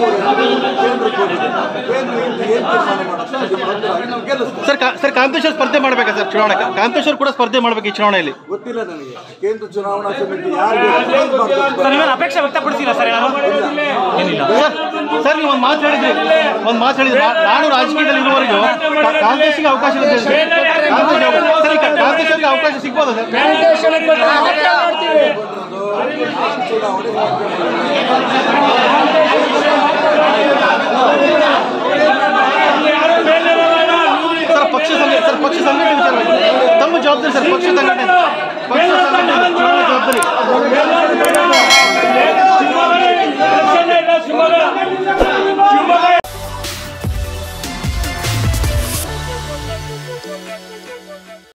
Sir ಕಾಂತೇಶ್ವರ್ ಸ್ಪರ್ಧೆ ಮಾಡ್ಬೇಕಾ sir ಚುನಾವಣೆ? ಕಾಂತೇಶ್ವರ್ ಕೂಡ ಸ್ಪರ್ಧೆ ಮಾಡ್ಬೇಕು ಈ ಚುನಾವಣೆಯಲ್ಲಿ? ಗೊತ್ತಿಲ್ಲ ನನಗೆ. ಕೇಂದ್ರ ಚುನಾವಣಾ ಸಮಿತಿ ಯಾರಿಗೆ ಅಪೇಕ್ಷೆ ವ್ಯಕ್ತಪಡಿಸಿಲ್ಲ ಸರ್? ಸರ್ ನೀವು ಒಂದು ಮಾತು ಹೇಳಿದ್ರಿ, ನಾನು ರಾಜಕೀಯದಲ್ಲಿ ಇರುವವರೆಗೂ ಕಾಂಗ್ರೆಸ್ಗೆ ಅವಕಾಶ ಇದೆ. ಕಾಂತೇಶ್ವರ್ಗೆ ಅವಕಾಶ ಸಿಗ್ಬೋದಾ ಸರ್? ಪಕ್ಷ ಸಂಘಟನೆ ವಿಚಾರವಾಗಿ ತಮ್ಮ ಜವಾಬ್ದಾರಿ ಸರ್. ಪಕ್ಷ ಸಂಘಟನೆ